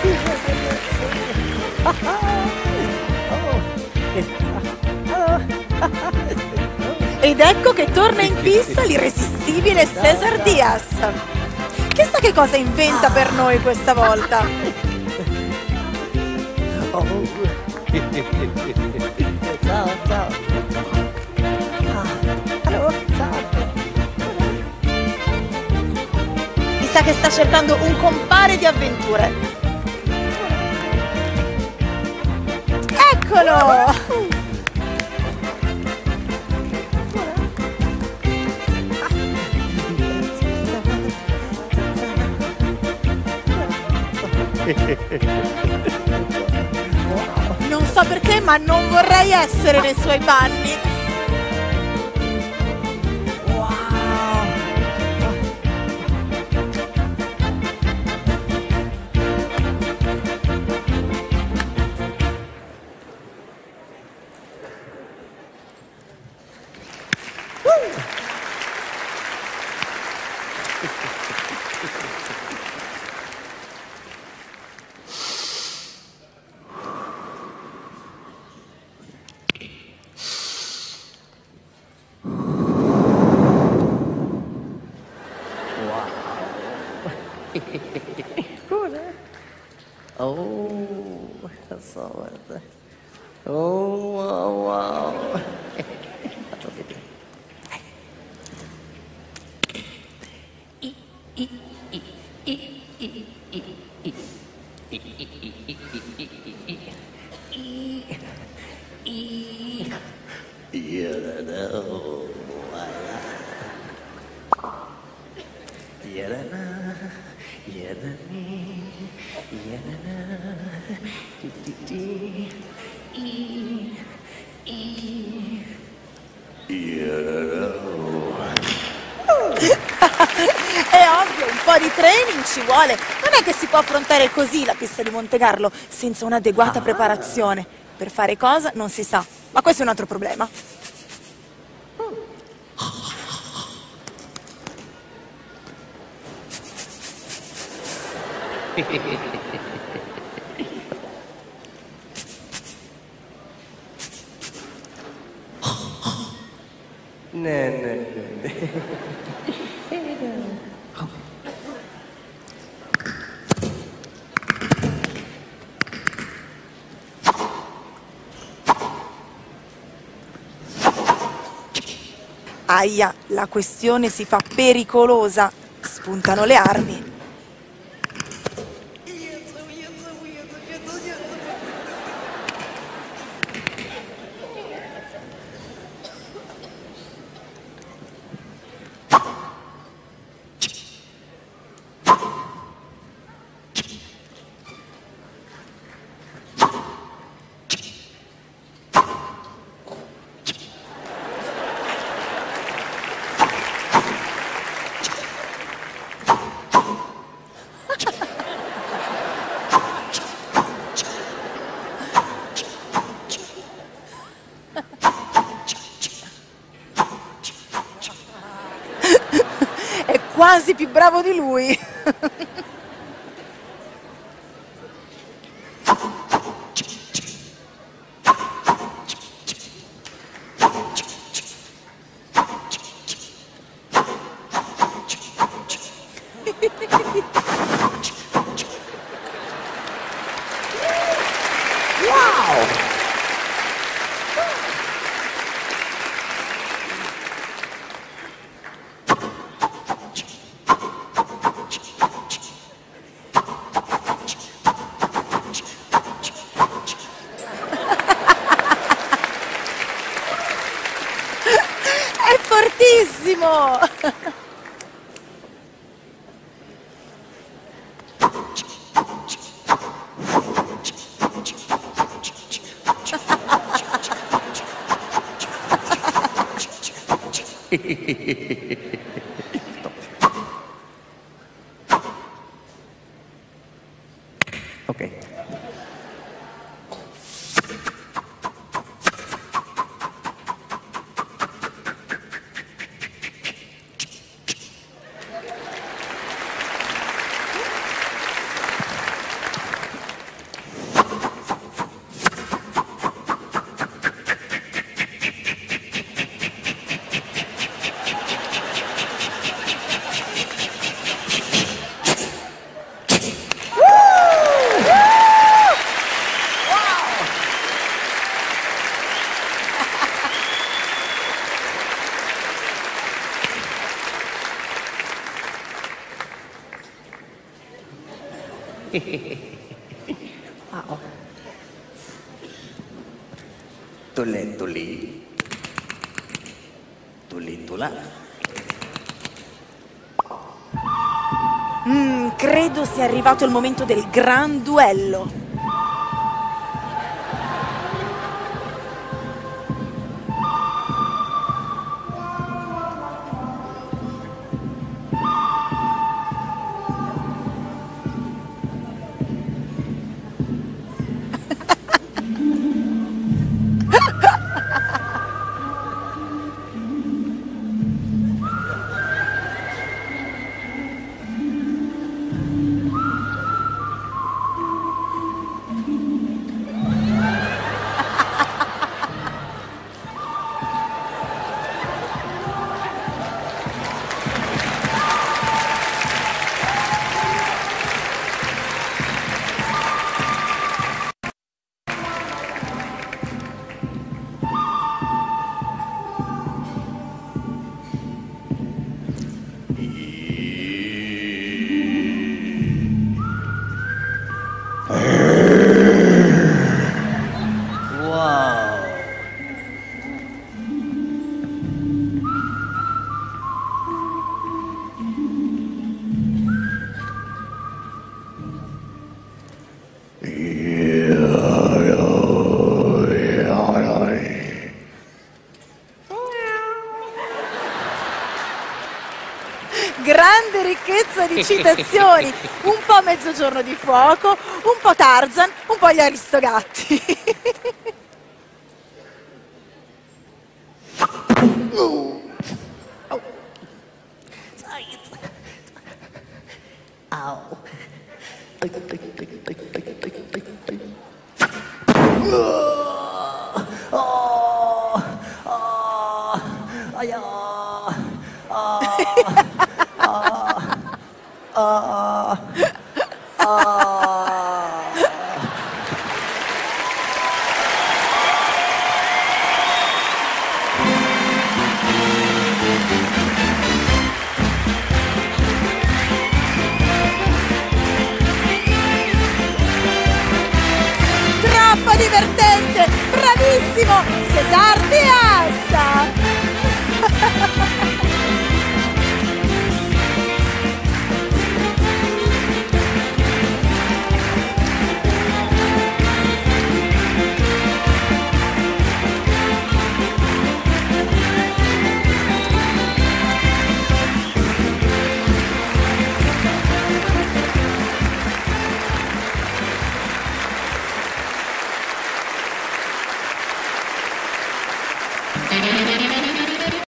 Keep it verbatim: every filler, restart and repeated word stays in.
Ed ecco che torna in pista l'irresistibile César Diaz. Chissà che cosa inventa per noi questa volta. Ciao, ciao. Allora, ciao. Mi sa che sta cercando un compare di avventure. Eccolo! Non so perché, ma non vorrei essere nei suoi panni. Oh, so guarda. Oh, wow, wow. Faccio vedere. È ovvio, un po' di training ci vuole. Non è che si può affrontare così la pista di Montecarlo senza un'adeguata preparazione. Per fare cosa non si sa, ma questo è un altro problema. Ne, ne, ne. Aia, la questione si fa pericolosa. Spuntano le armi. È quasi più bravo di lui. È fortissimo! Ok. Wow. Tuli, tuli. Tuli, tula. Mm, credo sia arrivato il momento del gran duello. Grande ricchezza di citazioni, un po' Mezzogiorno di Fuoco, un po' Tarzan, un po' gli Aristogatti. Au. Oh, oh, aia, ah, ah, ah, ah. Troppo divertente, bravissimo, César Diaz!